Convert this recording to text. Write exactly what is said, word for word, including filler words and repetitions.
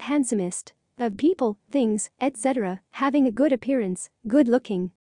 handsomest of people, things, et cetera, having a good appearance, good looking.